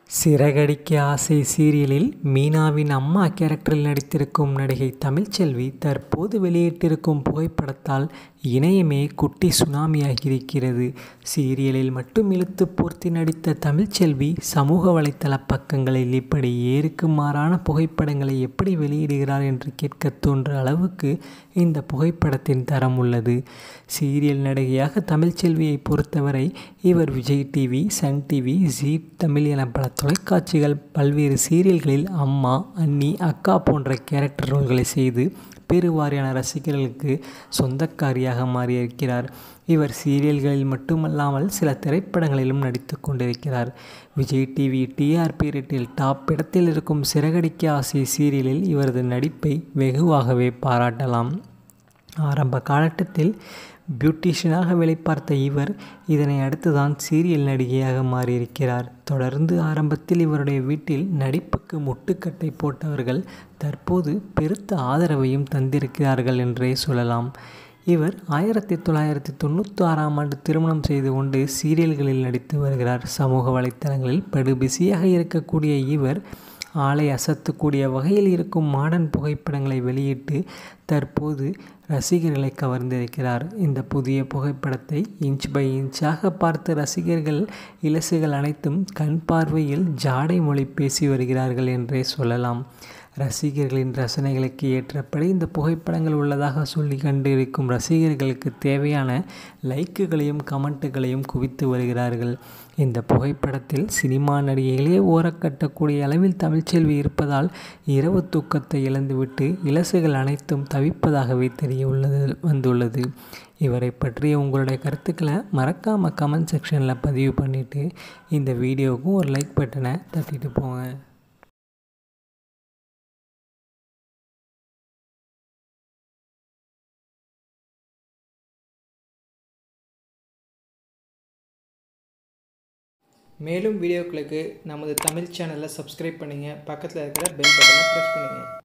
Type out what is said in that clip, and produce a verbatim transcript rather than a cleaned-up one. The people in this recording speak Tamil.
சிறகடிக்க ஆசை சீரியலில் மீனாவின் அம்மா கேரக்டரில் நடித்திருக்கும் நடிகை தமிழ்ச்செல்வி தற்போது வெளியிட்டிருக்கும் புகைப்படத்தால் இணையமே குட்டி சுனாமியாகியிருக்கிறது. சீரியலில் மட்டும் இழுத்து போர்த்தி நடித்த தமிழ்ச்செல்வி சமூக வலைத்தள பக்கங்களில் இப்படி ஏருக்கு மாறான புகைப்படங்களை எப்படி வெளியிடுகிறார் என்று கேட்க தோன்ற அளவுக்கு இந்த புகைப்படத்தின் தரம் உள்ளது. சீரியல் நடிகையாக தமிழ்ச்செல்வியை பொறுத்தவரை இவர் Vijay TV, Sun TV, Zee Tamil என பல தொலைக்காட்சிகள், பல்வேறு சீரியல்களில் அம்மா, அண்ணி, அக்கா போன்ற கேரக்டர் ரோல்களை செய்து பெருவாரியான ரசிகர்களுக்கு சொந்தக்காரியாக மாறியிருக்கிறார். இவர் சீரியல்களில் மட்டுமல்லாமல் சில திரைப்படங்களிலும் நடித்து கொண்டிருக்கிறார். விஜய் டிவி டிஆர்பி ரேட்டில் டாப் இடத்தில் இருக்கும் சிறகடிக்க ஆசை சீரியலில் இவரது நடிப்பை வெகுவாகவே பாராட்டலாம். ஆரம்ப காலகட்டத்தில் பியூட்டிஷியனாக வேலை பார்த்த இவர் இதனை அடுத்துதான் சீரியல் நடிகையாக மாறியிருக்கிறார். தொடர்ந்து ஆரம்பத்தில் இவருடைய வீட்டில் நடிப்புக்கு முட்டுக்கட்டை போட்டவர்கள் தற்போது பெருத்த ஆதரவையும் தந்திருக்கிறார்கள் என்றே சொல்லலாம். இவர் ஆயிரத்தி தொள்ளாயிரத்தி தொண்ணூற்றி ஆறாம் ஆண்டு திருமணம் செய்து கொண்டு சீரியல்களில் நடித்து வருகிறார். சமூக வலைத்தளங்களில் படு பிஸியாக இருக்கக்கூடிய இவர் ஆளை அசத்தக்கூடிய வகையில் இருக்கும் மாடர்ன் புகைப்படங்களை வெளியிட்டு தற்போது ரசிகர்களை கவர்ந்திருக்கிறார். இந்த புதிய புகைப்படத்தை இன்ச் பை இன்ச்சாக பார்த்து ரசிகர்கள் இலசுகள் அனைத்தும் கண் பார்வையில் ஜாடை மொழி பேசி வருகிறார்கள் என்றே சொல்லலாம். ரசிகர்களின் ரசனைகளுக்கு ஏற்றபடி இந்த புகைப்படங்கள் உள்ளதாக சொல்லி கண்டிருக்கும் ரசிகர்களுக்கு தேவையான லைக்குகளையும் கமெண்ட்டுகளையும் குவித்து வருகிறார்கள். இந்த புகைப்படத்தில் சினிமா நடிகைகளே ஓரக்கட்டக்கூடிய அளவில் தமிழ்ச்செல்வி இருப்பதால் இரவு தூக்கத்தை இழந்துவிட்டு இலசுகள் அனைத்தும் தவிப்பதாகவே தெரிய உள்ளது வந்துள்ளது. இவரை பற்றிய உங்களுடைய கருத்துக்களை மறக்காமல் கமெண்ட் செக்ஷனில் பதிவு பண்ணிவிட்டு இந்த வீடியோவுக்கும் ஒரு லைக் பட்டனை தட்டிட்டு போங்க. மேலும் வீடியோக்களுக்கு நமது தமிழ் சேனலை சப்ஸ்கிரைப் பண்ணுங்கள். பக்கத்தில் இருக்கிற பெல் பட்டனை ப்ரெஸ் பண்ணுங்கள்.